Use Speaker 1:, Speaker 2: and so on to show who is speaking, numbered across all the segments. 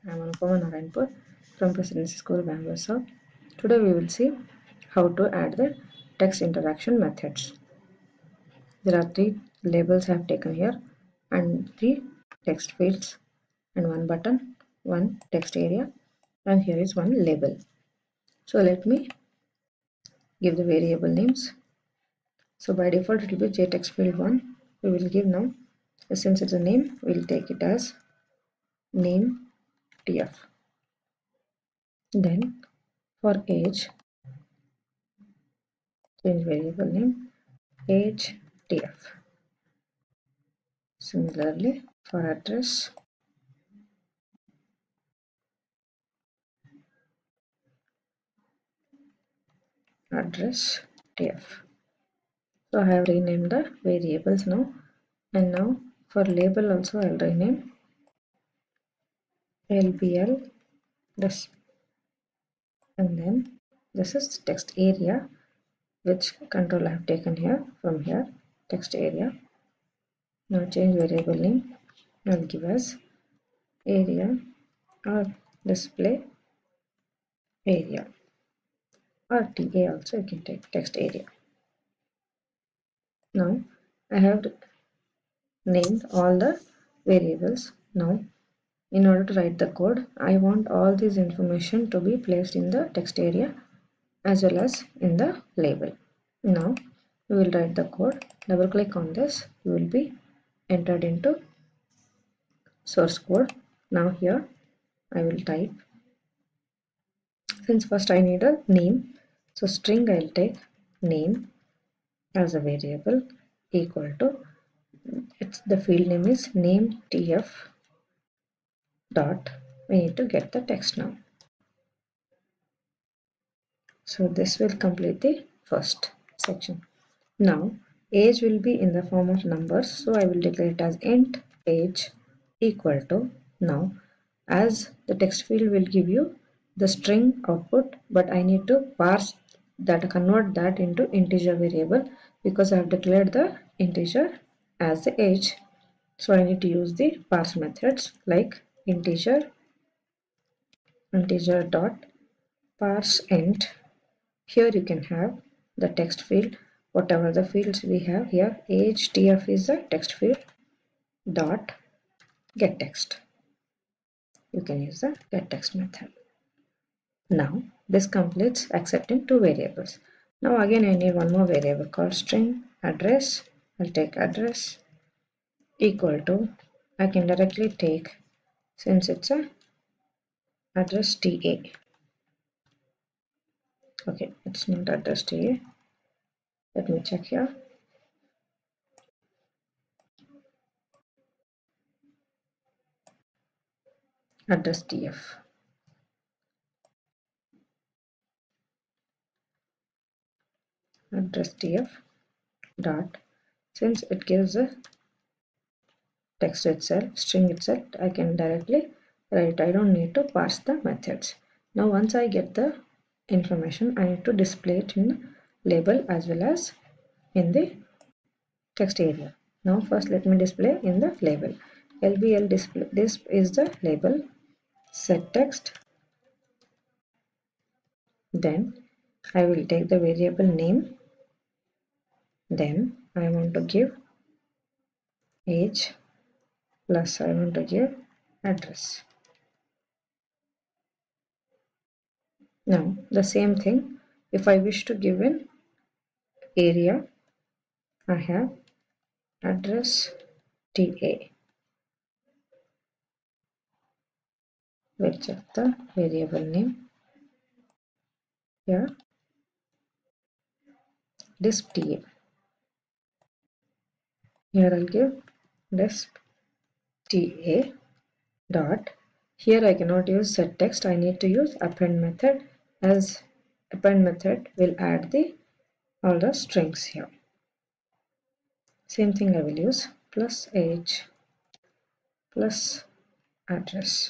Speaker 1: I am Anupama Narayanpur from Presidency School, Bangalore South. Today we will see how to add the text interaction methods. There are 3 labels I have taken here and 3 text fields and 1 button, 1 text area, and here is 1 label. So let me give the variable names. So by default it will be jtext field 1. We will give now, since it's a name, we will take it as name tf. Then for age, change variable name age tf. Similarly for address, address tf. So I have renamed the variables now, and now for label also I will rename lbl this, and then this is text area, which control I have taken here from here, text area. Now change variable name, I will give as area or display area, or TA also you can take, text area. Now I have named all the variables. Now in order to write the code, I want all this information to be placed in the text area as well as in the label. Now we will write the code. Double click on this, you will be entered into source code. Now here I will type, since first I need a name, so string I will take name as a variable equal to, the field name is name tf dot, we need to get the text now. So this will complete the first section. Now age will be in the form of numbers, so I will declare it as int age equal to, now as the text field will give you the string output, but I need to parse that, convert that into integer variable, because I have declared the integer as the age. So I need to use the parse methods like integer dot parse int. Here you can have the text field, whatever the fields we have here, age tf is the text field, dot get text. You can use the get text method. Now this completes accepting 2 variables. Now again I need 1 more variable called string address. I'll take address equal to, I can directly take, since it's a address TA. Okay, it's not address TA. Let me check here. Address tf. Address tf dot, since it gives a text itself, string itself, I can directly write. I don't need to parse the methods. Now once I get the information, I need to display it in the label as well as in the text area. Now first let me display in the label. LBL display, this is the label, setText. Then I will take the variable name, then I want to give age plus I want to give address. Now the same thing, if I wish to give an area, I have address TA. We'll check the variable name here, disp TA. Here I'll give disp TA dot, here I cannot use setText, I need to use append method, as append method will add all the strings here. Same thing I will use, plus age plus address.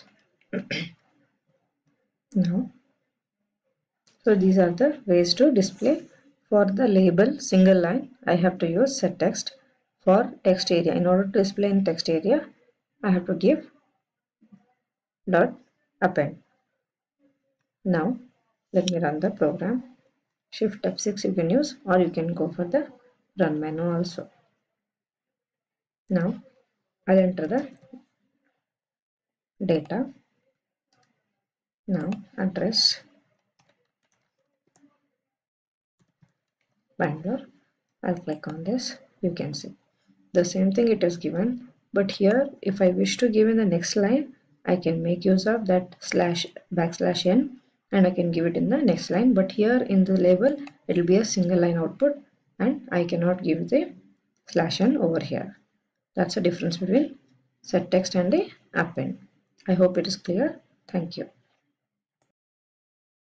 Speaker 1: Now, so these are the ways to display. For the label single line, I have to use setText. For text area, in order to display in text area, I have to give dot append. Now let me run the program. Shift F6 you can use, or you can go for the run menu also. Now I'll enter the data. Now address Bangalore. I'll click on this. You can see the same thing it is given, but here if I wish to give in the next line, I can make use of that /n and I can give it in the next line, but here in the label it will be a single line output and I cannot give the /n over here. That's the difference between setText and the append. I hope it is clear. Thank you.